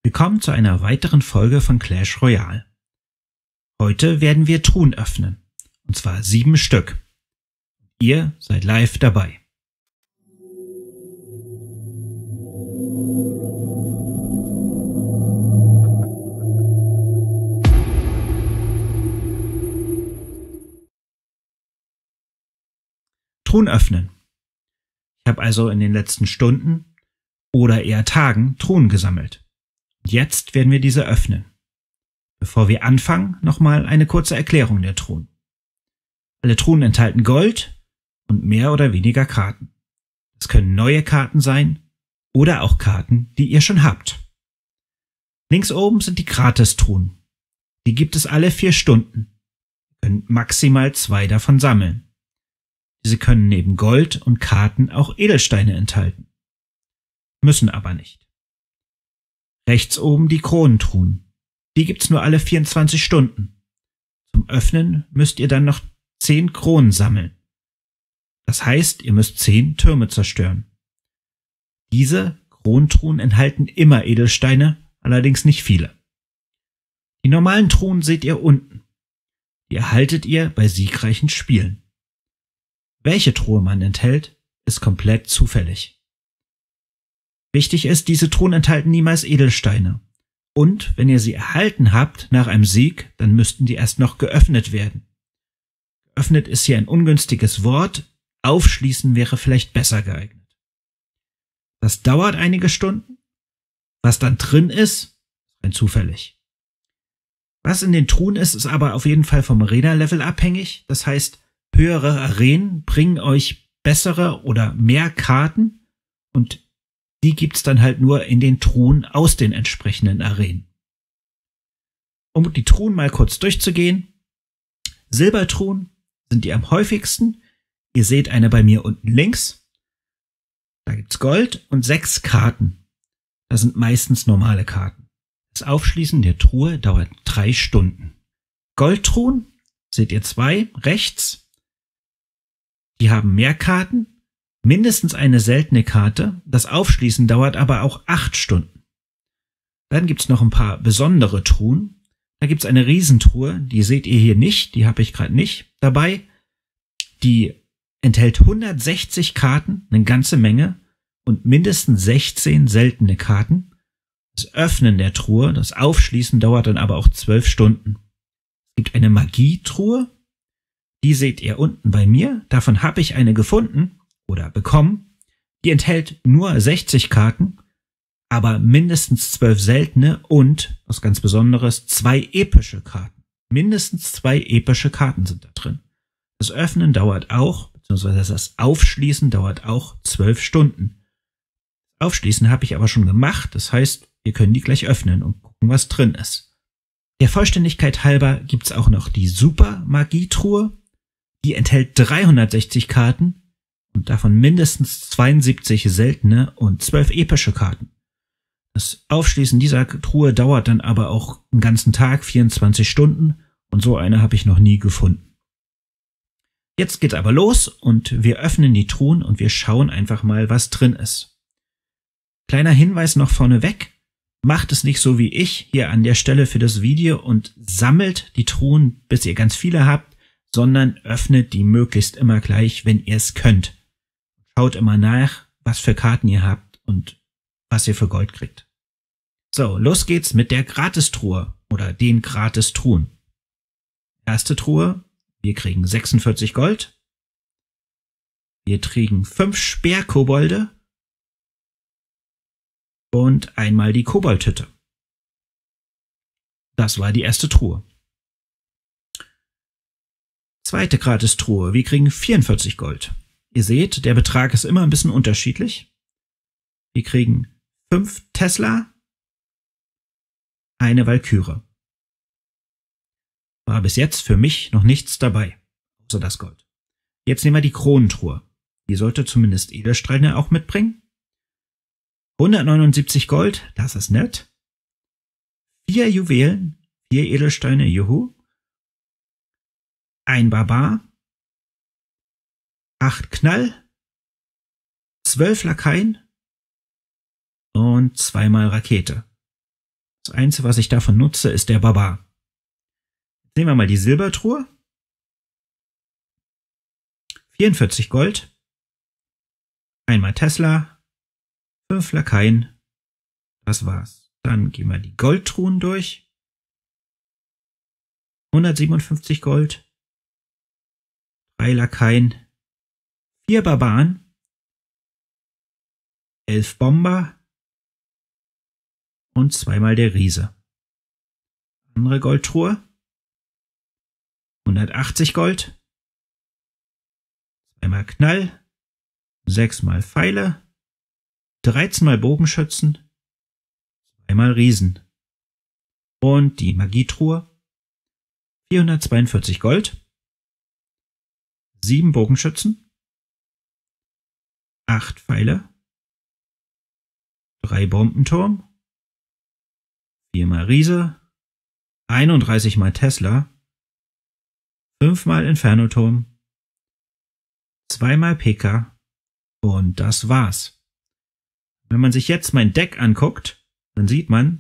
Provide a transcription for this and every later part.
Willkommen zu einer weiteren Folge von Clash Royale. Heute werden wir Truhen öffnen, und zwar 7 Stück. Ihr seid live dabei. Truhen öffnen. Ich habe also in den letzten Stunden oder eher Tagen Truhen gesammelt. Und jetzt werden wir diese öffnen. Bevor wir anfangen, nochmal eine kurze Erklärung der Truhen. Alle Truhen enthalten Gold und mehr oder weniger Karten. Es können neue Karten sein oder auch Karten, die ihr schon habt. Links oben sind die Gratis-Truhen. Die gibt es alle 4 Stunden. Ihr könnt maximal 2 davon sammeln. Diese können neben Gold und Karten auch Edelsteine enthalten. Müssen aber nicht. Rechts oben die Kronentruhen. Die gibt's nur alle 24 Stunden. Zum Öffnen müsst ihr dann noch 10 Kronen sammeln. Das heißt, ihr müsst 10 Türme zerstören. Diese Kronentruhen enthalten immer Edelsteine, allerdings nicht viele. Die normalen Truhen seht ihr unten. Die erhaltet ihr bei siegreichen Spielen. Welche Truhe man enthält, ist komplett zufällig. Wichtig ist, diese Truhen enthalten niemals Edelsteine. Und wenn ihr sie erhalten habt nach einem Sieg, dann müssten die erst noch geöffnet werden. Geöffnet ist hier ein ungünstiges Wort, aufschließen wäre vielleicht besser geeignet. Das dauert einige Stunden. Was dann drin ist rein zufällig. Was in den Truhen ist aber auf jeden Fall vom Arena-Level abhängig. Das heißt, höhere Arenen bringen euch bessere oder mehr Karten und die gibt's dann halt nur in den Truhen aus den entsprechenden Arenen. Um die Truhen mal kurz durchzugehen. Silbertruhen sind die am häufigsten. Ihr seht eine bei mir unten links. Da gibt's Gold und 6 Karten. Das sind meistens normale Karten. Das Aufschließen der Truhe dauert 3 Stunden. Goldtruhen seht ihr 2 rechts. Die haben mehr Karten, mindestens eine seltene Karte. Das Aufschließen dauert aber auch 8 Stunden. Dann gibt's noch ein paar besondere Truhen. Da gibt's eine Riesentruhe, die seht ihr hier nicht, die habe ich gerade nicht dabei. Die enthält 160 Karten, eine ganze Menge, und mindestens 16 seltene Karten. Das Öffnen der Truhe, das Aufschließen dauert dann aber auch 12 Stunden. Es gibt eine Magietruhe. Die seht ihr unten bei mir. Davon habe ich eine gefunden oder bekommen. Die enthält nur 60 Karten, aber mindestens 12 seltene und, was ganz Besonderes, 2 epische Karten. Mindestens 2 epische Karten sind da drin. Das Öffnen dauert auch, beziehungsweise das Aufschließen dauert auch 12 Stunden. Das Aufschließen habe ich aber schon gemacht. Das heißt, wir können die gleich öffnen und gucken, was drin ist. Der Vollständigkeit halber gibt's auch noch die Super-Magietruhe. Die enthält 360 Karten und davon mindestens 72 seltene und 12 epische Karten. Das Aufschließen dieser Truhe dauert dann aber auch einen ganzen Tag, 24 Stunden, und so eine habe ich noch nie gefunden. Jetzt geht's aber los und wir öffnen die Truhen und wir schauen einfach mal, was drin ist. Kleiner Hinweis noch vorneweg: Macht es nicht so wie ich hier an der Stelle für das Video und sammelt die Truhen, bis ihr ganz viele habt, sondern öffnet die möglichst immer gleich, wenn ihr es könnt. Schaut immer nach, was für Karten ihr habt und was ihr für Gold kriegt. So, los geht's mit der Gratistruhe oder den Gratistruhen. Erste Truhe, wir kriegen 46 Gold. Wir kriegen 5 Speerkobolde und einmal die Koboldhütte. Das war die erste Truhe. Zweite Gratistruhe, wir kriegen 44 Gold. Ihr seht, der Betrag ist immer ein bisschen unterschiedlich. Wir kriegen 5 Tesla, eine Walküre. War bis jetzt für mich noch nichts dabei, außer das Gold. Jetzt nehmen wir die Kronentruhe. Die sollte zumindest Edelsteine auch mitbringen. 179 Gold, das ist nett. 4 Juwelen, 4 Edelsteine, juhu. Ein Barbar, 8 Knall, 12 Lakaien und 2-mal Rakete. Das Einzige, was ich davon nutze, ist der Barbar. Jetzt nehmen wir mal die Silbertruhe. 44 Gold. Einmal Tesla. 5 Lakaien. Das war's. Dann gehen wir die Goldtruhen durch. 157 Gold. 3 Lakaien. 4 Barbaren. 11 Bomber. Und zweimal der Riese. Andere Goldtruhe. 180 Gold. Zweimal Knall. 6 mal Pfeile. 13 mal Bogenschützen. Zweimal Riesen. Und die Magietruhe. 442 Gold. 7 Bogenschützen. 8 Pfeile. 3 Bombenturm. 4 mal Riese. 31 mal Tesla. 5 mal Infernoturm. 2 mal PK. Und das war's. Wenn man sich jetzt mein Deck anguckt, dann sieht man,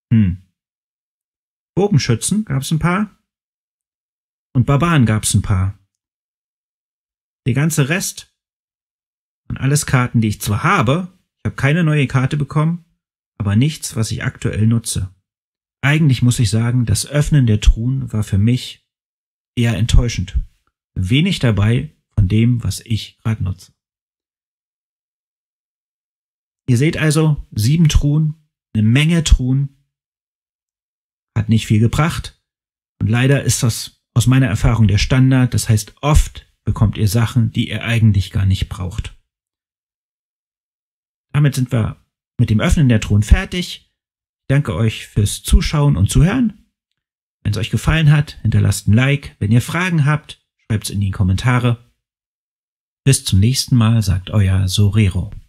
Bogenschützen gab's ein paar und Barbaren gab's ein paar. Der ganze Rest und alles Karten, die ich zwar habe, ich habe keine neue Karte bekommen, aber nichts, was ich aktuell nutze. Eigentlich muss ich sagen, das Öffnen der Truhen war für mich eher enttäuschend. Wenig dabei von dem, was ich gerade nutze. Ihr seht also, 7 Truhen, eine Menge Truhen, hat nicht viel gebracht. Und leider ist das aus meiner Erfahrung der Standard. Das heißt, oft bekommt ihr Sachen, die ihr eigentlich gar nicht braucht. Damit sind wir mit dem Öffnen der Truhen fertig. Ich danke euch fürs Zuschauen und Zuhören. Wenn es euch gefallen hat, hinterlasst ein Like. Wenn ihr Fragen habt, schreibt es in die Kommentare. Bis zum nächsten Mal, sagt euer Sorero.